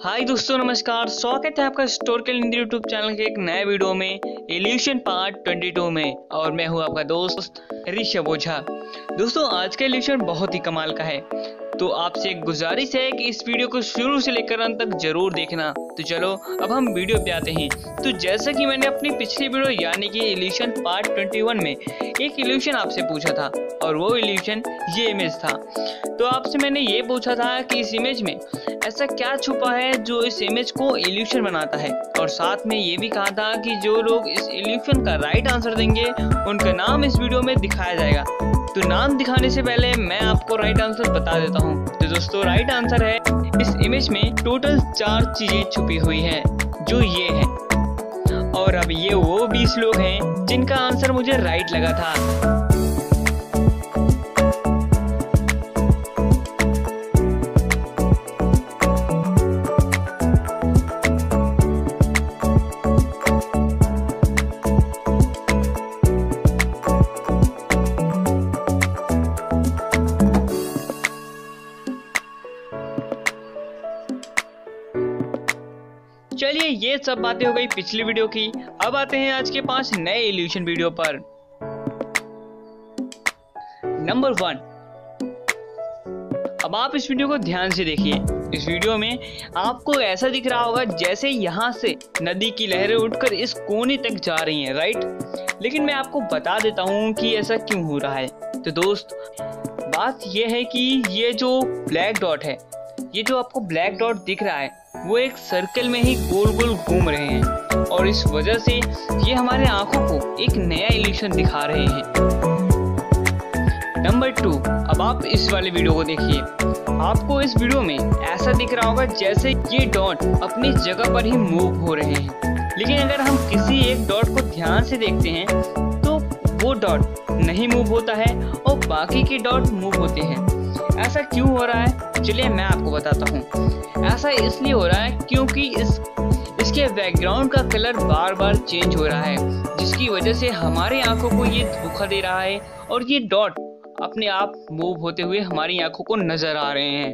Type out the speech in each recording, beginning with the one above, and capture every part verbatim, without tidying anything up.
हाय दोस्तों, नमस्कार। स्वागत है आपका हिस्टोरिकल हिंदी यूट्यूब चैनल के एक नए वीडियो में, इल्यूशन पार्ट बाईस में। और मैं हूं आपका दोस्त ऋषभ ओझा। दोस्तों, आज का इल्यूशन बहुत ही कमाल का है, तो आपसे एक गुजारिश है कि इस वीडियो को शुरू से लेकर अंत तक जरूर देखना। तो चलो अब हम वीडियो पे आते हैं। तो जैसा कि मैंने अपनी पिछली वीडियो यानी कि इल्यूशन पार्ट इक्कीस में एक इल्यूशन आपसे पूछा था, और वो इल्यूशन ये इमेज था। तो आपसे मैंने ये पूछा था कि इस इमेज में ऐसा क्या छुपा है जो इस इमेज को इल्यूशन बनाता है, और साथ में ये भी कहा था कि जो लोग इस इल्यूशन का राइट आंसर देंगे उनका नाम इस वीडियो में दिखाया जाएगा। तो नाम दिखाने से पहले मैं आपको राइट आंसर बता देता हूँ। तो दोस्तों, राइट आंसर है, इस इमेज में टोटल चार चीजें छुपी हुई हैं, जो ये है। और अब ये वो बीस लोग हैं जिनका आंसर मुझे राइट लगा था। चलिए, ये सब बातें हो गई पिछली वीडियो की। अब आते हैं आज के पांच नए इल्यूशन वीडियो पर। Number one. अब आप इस वीडियो को ध्यान से देखिए। इस वीडियो में आपको ऐसा दिख रहा होगा जैसे यहाँ से नदी की लहरें उठकर इस कोने तक जा रही हैं, राइट। लेकिन मैं आपको बता देता हूँ कि ऐसा क्यों हो रहा है। तो दोस्त, बात यह है कि ये जो ब्लैक डॉट है, ये जो आपको ब्लैक डॉट दिख रहा है, वो एक सर्कल में ही गोल गोल घूम रहे हैं, और इस वजह से ये हमारे आंखों को एक नया इल्यूशन दिखा रहे हैं। Number two. अब आप इस वाले वीडियो को देखिए। आपको इस वीडियो में ऐसा दिख रहा होगा जैसे ये डॉट अपनी जगह पर ही मूव हो रहे हैं। लेकिन अगर हम किसी एक डॉट को ध्यान से देखते हैं तो वो डॉट नहीं मूव होता है और बाकी के डॉट मूव होते हैं। ऐसा क्यों हो रहा है, चलिए मैं आपको बताता हूँ। ऐसा इसलिए हो रहा है क्योंकि इस इसके बैकग्राउंड का कलर बार बार चेंज हो रहा है, जिसकी वजह से हमारी आंखों को ये धोखा दे रहा है, और ये डॉट अपने आप मूव होते हुए हमारी आंखों को नजर आ रहे हैं।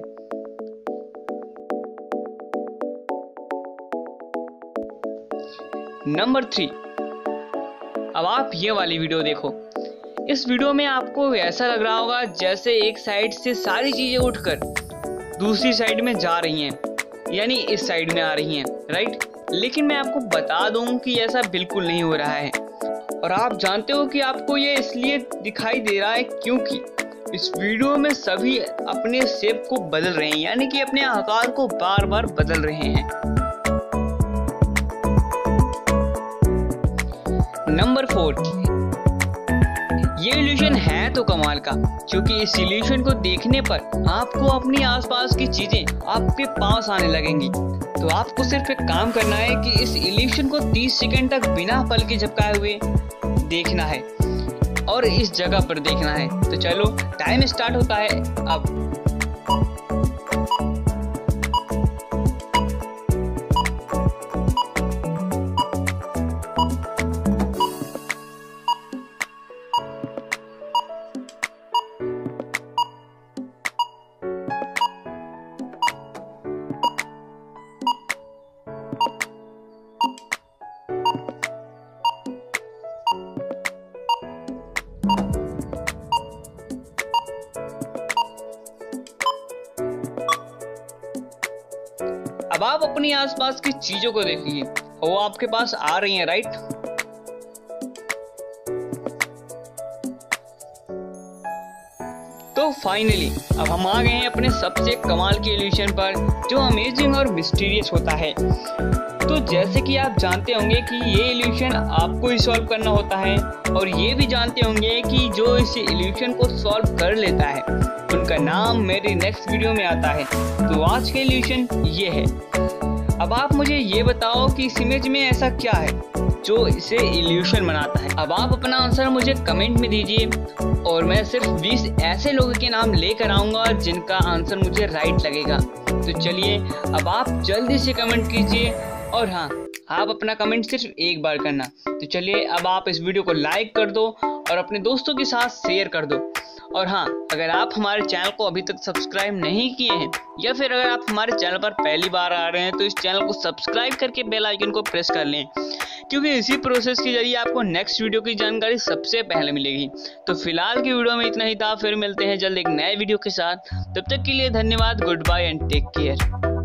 Number three. अब आप ये वाली वीडियो देखो। इस वीडियो में आपको ऐसा लग रहा होगा जैसे एक साइड से सारी चीजें उठकर दूसरी साइड में जा रही हैं, यानी इस साइड में आ रही हैं, राइट। लेकिन मैं आपको बता दूं कि ऐसा बिल्कुल नहीं हो रहा है। और आप जानते हो कि आपको ये इसलिए दिखाई दे रहा है क्योंकि इस वीडियो में सभी अपने शेप को बदल रहे हैं, यानी कि अपने आकार को बार बार बदल रहे हैं। Number four. ये इल्यूशन है तो कमाल का, क्योंकि इस इल्यूशन को देखने पर आपको अपनी आसपास की चीजें आपके पास आने लगेंगी। तो आपको सिर्फ एक काम करना है कि इस इल्यूशन को तीस सेकंड तक बिना पल के झपकाए हुए देखना है, और इस जगह पर देखना है। तो चलो, टाइम स्टार्ट होता है अब। अब आप अपनी आसपास की चीजों को देखिए, वो आपके पास आ रही हैं, राइट। तो फाइनली अब हम आ गए हैं अपने सबसे कमाल के इल्यूशन पर, जो अमेजिंग और मिस्टीरियस होता है। तो जैसे कि आप जानते होंगे कि ये इल्यूशन आपको ही सॉल्व करना होता है, और ये भी जानते होंगे कि जो इस इल्यूशन को सॉल्व कर लेता है उनका नाम मेरे नेक्स्ट वीडियो में आता है। तो आज का इल्यूशन ये है। अब आप मुझे ये बताओ कि इस इमेज में ऐसा क्या है जो इसे इल्यूशन बनाता है। अब आप अपना आंसर मुझे कमेंट में दीजिए, और मैं सिर्फ बीस ऐसे लोगों के नाम लेकर आऊंगा जिनका आंसर मुझे राइट लगेगा। तो चलिए, अब आप जल्दी से कमेंट कीजिए, और हाँ, आप अपना कमेंट सिर्फ एक बार करना। तो चलिए, अब आप इस वीडियो को लाइक कर दो और अपने दोस्तों के साथ शेयर कर दो। और हाँ, अगर आप हमारे चैनल को अभी तक सब्सक्राइब नहीं किए हैं या फिर अगर आप हमारे चैनल पर पहली बार आ रहे हैं तो इस चैनल को सब्सक्राइब करके बेल आइकन को प्रेस कर लें, क्योंकि इसी प्रोसेस के जरिए आपको नेक्स्ट वीडियो की जानकारी सबसे पहले मिलेगी। तो फिलहाल की वीडियो में इतना ही था, फिर मिलते हैं जल्द एक नए वीडियो के साथ। तब तक के लिए धन्यवाद, good bye and take care.